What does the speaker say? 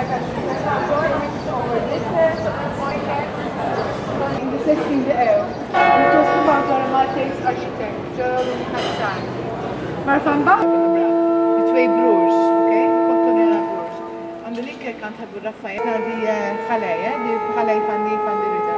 In the 16th eeuw. It was gebouwd door een Maltese architect, Geraldine Hassan. Maar van boven de twee broers, oké? De Contonella broers. Aan de linkerkant hebben we Raphaël, die galei, hè? Die galei van de